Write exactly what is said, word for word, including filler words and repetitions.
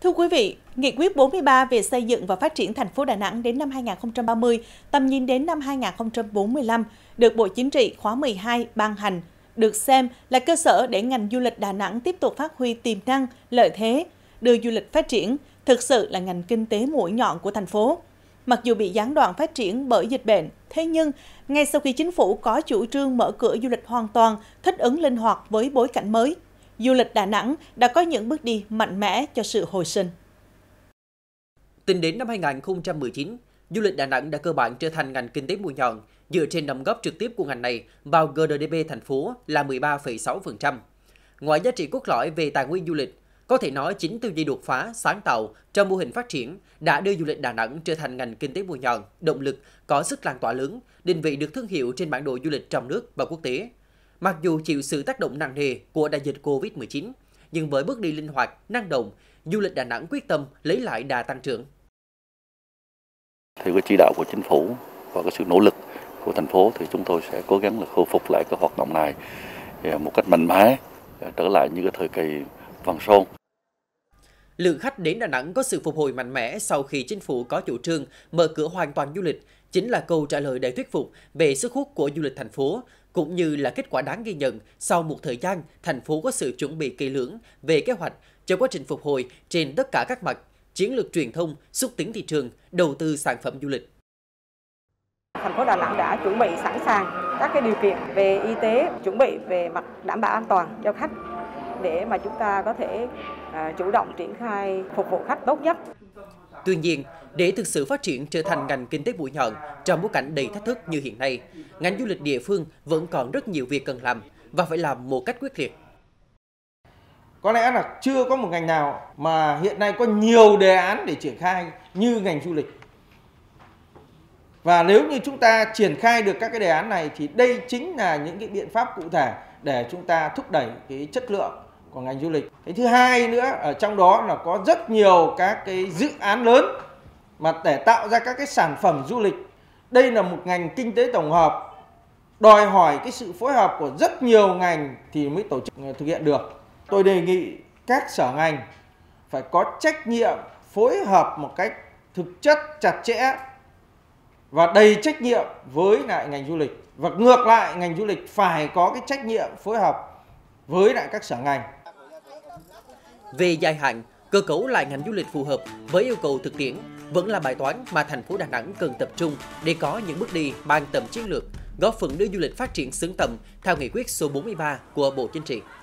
Thưa quý vị, Nghị quyết bốn mươi ba về xây dựng và phát triển thành phố Đà Nẵng đến năm hai nghìn không trăm ba mươi, tầm nhìn đến năm hai nghìn không trăm bốn mươi lăm được Bộ Chính trị khóa mười hai ban hành, được xem là cơ sở để ngành du lịch Đà Nẵng tiếp tục phát huy tiềm năng, lợi thế, đưa du lịch phát triển, thực sự là ngành kinh tế mũi nhọn của thành phố. Mặc dù bị gián đoạn phát triển bởi dịch bệnh, thế nhưng ngay sau khi chính phủ có chủ trương mở cửa du lịch hoàn toàn, thích ứng linh hoạt với bối cảnh mới, du lịch Đà Nẵng đã có những bước đi mạnh mẽ cho sự hồi sinh. Tính đến năm hai nghìn không trăm mười chín, du lịch Đà Nẵng đã cơ bản trở thành ngành kinh tế mũi nhọn dựa trên đóng góp trực tiếp của ngành này vào giê đê pê thành phố là mười ba phẩy sáu phần trăm. Ngoài giá trị cốt lõi về tài nguyên du lịch, có thể nói chính tư duy đột phá, sáng tạo trong mô hình phát triển đã đưa du lịch Đà Nẵng trở thành ngành kinh tế mũi nhọn, động lực, có sức lan tỏa lớn, định vị được thương hiệu trên bản đồ du lịch trong nước và quốc tế. Mặc dù chịu sự tác động nặng nề của đại dịch Covid mười chín, nhưng với bước đi linh hoạt, năng động, du lịch Đà Nẵng quyết tâm lấy lại đà tăng trưởng. Theo cái chỉ đạo của chính phủ và cái sự nỗ lực của thành phố thì chúng tôi sẽ cố gắng là khôi phục lại cái hoạt động này một cách mạnh mẽ, trở lại như cái thời kỳ vàng son. Lượng khách đến Đà Nẵng có sự phục hồi mạnh mẽ sau khi chính phủ có chủ trương mở cửa hoàn toàn du lịch chính là câu trả lời đầy thuyết phục về sức hút của du lịch thành phố, cũng như là kết quả đáng ghi nhận sau một thời gian thành phố có sự chuẩn bị kỹ lưỡng về kế hoạch cho quá trình phục hồi trên tất cả các mặt, chiến lược truyền thông, xúc tiến thị trường, đầu tư sản phẩm du lịch. Thành phố Đà Nẵng đã chuẩn bị sẵn sàng các cái điều kiện về y tế, chuẩn bị về mặt đảm bảo an toàn cho khách để mà chúng ta có thể à, chủ động triển khai phục vụ khách tốt nhất. Tuy nhiên, để thực sự phát triển trở thành ngành kinh tế mũi nhọn trong bối cảnh đầy thách thức như hiện nay, ngành du lịch địa phương vẫn còn rất nhiều việc cần làm và phải làm một cách quyết liệt. Có lẽ là chưa có một ngành nào mà hiện nay có nhiều đề án để triển khai như ngành du lịch. Và nếu như chúng ta triển khai được các cái đề án này thì đây chính là những cái biện pháp cụ thể để chúng ta thúc đẩy cái chất lượng của ngành du lịch. Cái thứ hai nữa, ở trong đó là có rất nhiều các cái dự án lớn mà để tạo ra các cái sản phẩm du lịch. Đây là một ngành kinh tế tổng hợp, đòi hỏi cái sự phối hợp của rất nhiều ngành thì mới tổ chức thực hiện được. Tôi đề nghị các sở ngành phải có trách nhiệm phối hợp một cách thực chất, chặt chẽ và đầy trách nhiệm với lại ngành du lịch. Và ngược lại, ngành du lịch phải có cái trách nhiệm phối hợp với lại các sở ngành. Về dài hạn, cơ cấu lại ngành du lịch phù hợp với yêu cầu thực tiễn vẫn là bài toán mà thành phố Đà Nẵng cần tập trung để có những bước đi mang tầm chiến lược, góp phần đưa du lịch phát triển xứng tầm theo nghị quyết số bốn mươi ba của Bộ Chính trị.